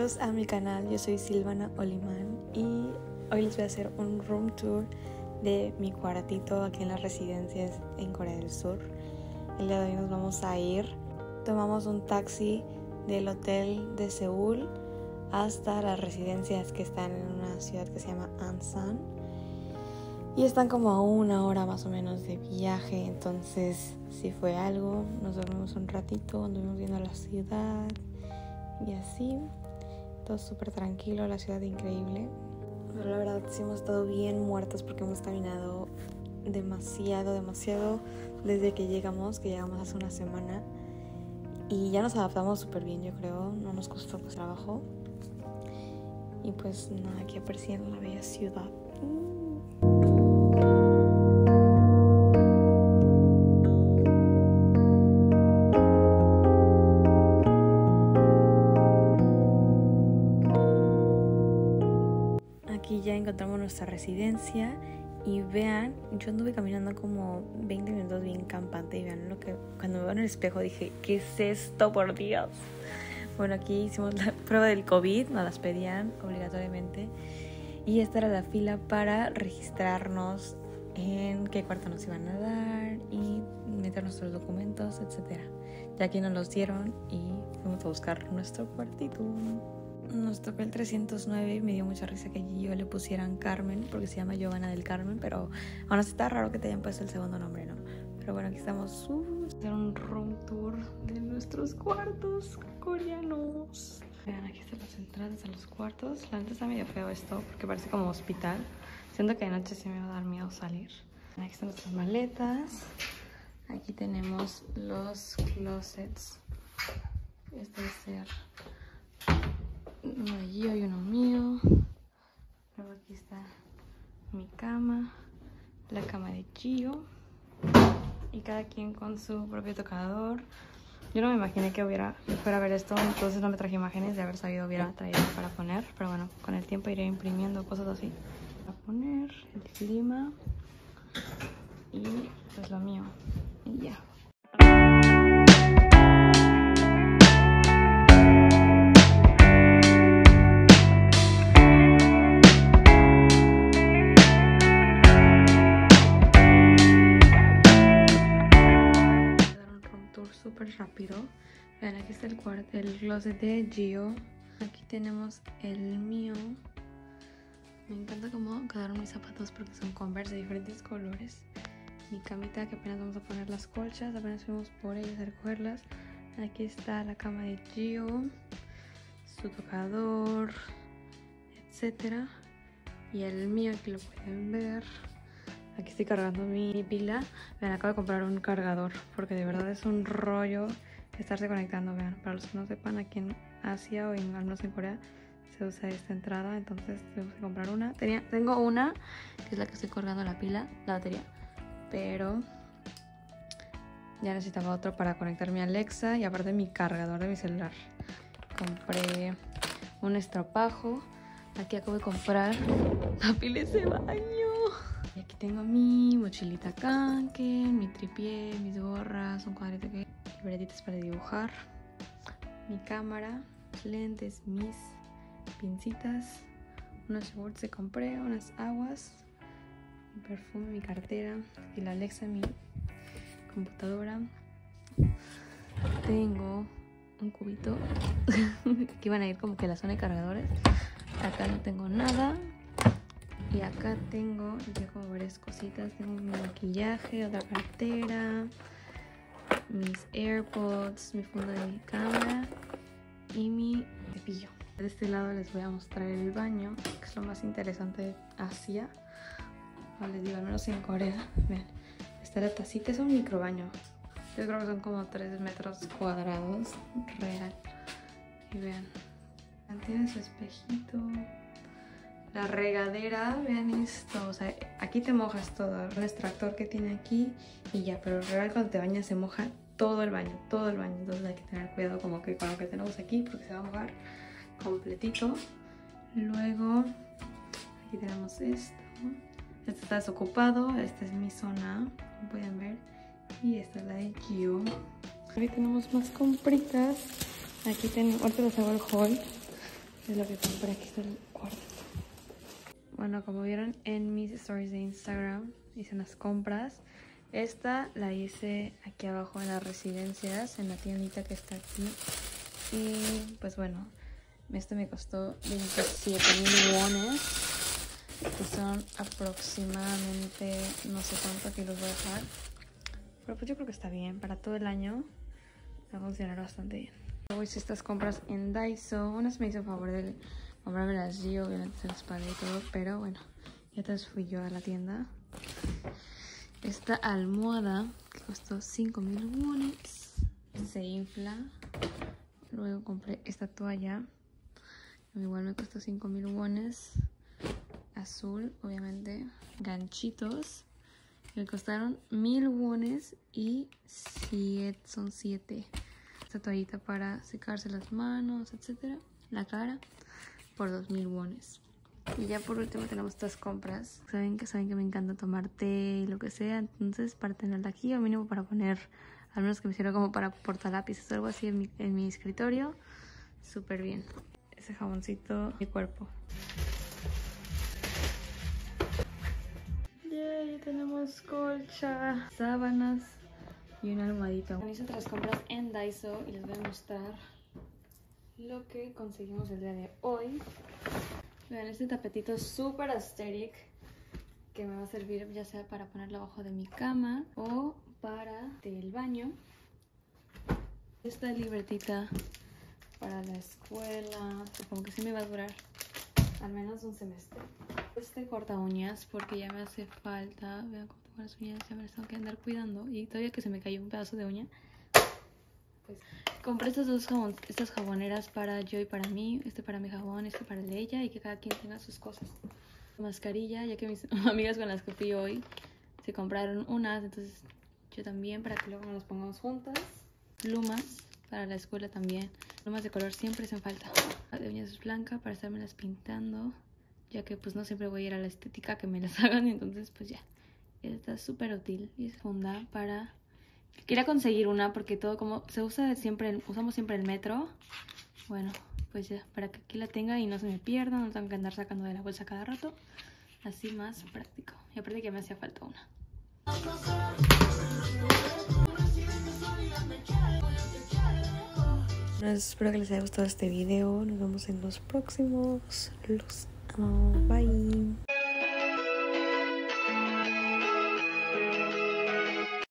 Bienvenidos a mi canal, yo soy Silvana Olimán y hoy les voy a hacer un room tour de mi cuartito aquí en las residencias en Corea del Sur. El día de hoy nos vamos a ir, tomamos un taxi del hotel de Seúl hasta las residencias que están en una ciudad que se llama Ansan y están como a 1 hora más o menos de viaje, entonces si fue algo, nos dormimos un ratito, anduvimos viendo la ciudad y así, todo súper tranquilo, la ciudad increíble. Pero la verdad sí hemos estado bien muertos porque hemos caminado demasiado desde que llegamos hace una semana y ya nos adaptamos súper bien, yo creo, no nos costó pues trabajo y pues nada, aquí apreciando la bella ciudad. Aquí ya encontramos nuestra residencia y vean, yo anduve caminando como 20 minutos bien campante y vean lo que cuando me veo en el espejo dije, ¿qué es esto, por Dios? Bueno, aquí hicimos la prueba del COVID, nos las pedían obligatoriamente y esta era la fila para registrarnos en qué cuarto nos iban a dar y meter nuestros documentos, etc. Ya aquí nos los dieron y fuimos a buscar nuestro cuartito. Nos tocó el 309 y me dio mucha risa que yo le pusieran Carmen porque se llama Giovanna del Carmen, pero aún así está raro que te hayan puesto el segundo nombre, ¿no? Pero bueno, aquí estamos hacer un room tour de nuestros cuartos coreanos. Vean, aquí están las entradas a los cuartos. La neta está medio feo esto porque parece como hospital. Siento que de noche sí me va a dar miedo salir. Aquí están nuestras maletas. Aquí tenemos los closets. Este va a ser uno de Gio y uno mío. Luego aquí está mi cama, la cama de Gio y cada quien con su propio tocador. Yo no me imaginé que fuera a ver esto, entonces no me traje imágenes. De haber sabido hubiera traído para poner, pero bueno, con el tiempo iré imprimiendo cosas así para poner el clima y pues lo mío y ya. Súper rápido. Vean, aquí está el closet de Gio. Aquí tenemos el mío. Me encanta cómo quedaron mis zapatos porque son Converse de diferentes colores. Mi camita que apenas vamos a poner las colchas, apenas fuimos por ellas a recogerlas. Aquí está la cama de Gio, su tocador, etcétera. Y el mío, aquí lo pueden ver. Aquí estoy cargando mi pila. Vean, acabo de comprar un cargador porque de verdad es un rollo estarse conectando. Vean, para los que no sepan, aquí en Asia o al menos en Corea se usa esta entrada, entonces tengo que comprar una. Tengo una que es la que estoy cargando la pila, la batería, pero ya necesitaba otro para conectar mi Alexa y aparte mi cargador de mi celular. Compré un estropajo. Aquí acabo de comprar papeles de baño. Y aquí tengo mi mochilita Kanken, mi tripié, mis gorras, un cuadrito que libretitas para dibujar, mi cámara, lentes, mis pincitas, unos shorts que compré, unas aguas, mi perfume, mi cartera y la Alexa, mi computadora. Tengo un cubito que iban a ir como que a la zona de cargadores. Acá no tengo nada. Y acá tengo ya como varias cositas. Tengo mi maquillaje, otra cartera, mis AirPods, mi funda de mi cámara y mi cepillo. De este lado les voy a mostrar el baño, que es lo más interesante de Asia. No les digo, al menos en Corea. Vean, está la tacita, es un micro baño. Yo creo que son como 3 metros cuadrados, real. Y vean, tiene su espejito. La regadera, vean esto, o sea, aquí te mojas todo, el extractor que tiene aquí y ya, pero real cuando te bañas se moja todo el baño, entonces hay que tener cuidado como que con lo que tenemos aquí porque se va a mojar completito. Luego, aquí tenemos esto, este está desocupado, esta es mi zona, como pueden ver, y esta es la de Gio. Aquí tenemos más compritas, aquí tenemos, ahorita les hago el haul. Es lo que compré. Aquí está el cuarto. Bueno, como vieron en mis stories de Instagram, hice unas compras. Esta la hice aquí abajo en las residencias, en la tiendita que está aquí. Y pues bueno, este me costó 27.000 wones, que son aproximadamente, no sé cuánto, aquí los voy a dejar. Pero pues yo creo que está bien, para todo el año va a funcionar bastante bien. Luego hice estas compras en Daiso. Unas me hizo favor de comprarme las Gio, obviamente se las pagué y todo, pero bueno, ya entonces fui yo a la tienda. Esta almohada que costó 5.000 wones, se infla. Luego compré esta toalla, igual me costó 5.000 wones, azul, obviamente, ganchitos. Me costaron 1.000 wones y son 7. Esta toallita para secarse las manos, etcétera, la cara, por 2.000 wones. Y ya por último tenemos estas compras. Saben que me encanta tomar té y lo que sea, entonces para tenerla aquí, o mínimo para poner, al menos que me sirva como para portalápices o algo así en mi escritorio, súper bien. Ese jaboncito, mi cuerpo. Yay, tenemos colcha, sábanas y una almohadita. Hice otras compras en Daiso y les voy a mostrar lo que conseguimos el día de hoy. Vean este tapetito super aesthetic que me va a servir ya sea para ponerlo abajo de mi cama o para el baño. Esta libretita para la escuela, supongo que sí me va a durar al menos un semestre. Este corta uñas porque ya me hace falta. Vean cómo tengo las uñas, ya me las tengo que andar cuidando. Y todavía que se me cayó un pedazo de uña, pues compré estas jaboneras para yo y para mí. Este para mi jabón, este para el de ella, y que cada quien tenga sus cosas. Mascarilla, ya que mis amigas con las que fui hoy se compraron unas, entonces yo también, para que luego nos las pongamos juntas. Plumas para la escuela también. Plumas de color siempre hacen falta. La de uñas es blanca para estármelas pintando, ya que pues no siempre voy a ir a la estética que me las hagan, entonces pues ya. Esta es súper útil. Y es funda para... Quería conseguir una porque todo como se usa siempre, usamos siempre el metro. Bueno, pues ya, para que aquí la tenga y no se me pierda, no tengo que andar sacando de la bolsa cada rato. Así más práctico. Y aparte que me hacía falta una. Espero que les haya gustado este video. Nos vemos en los próximos. Los amo. Bye.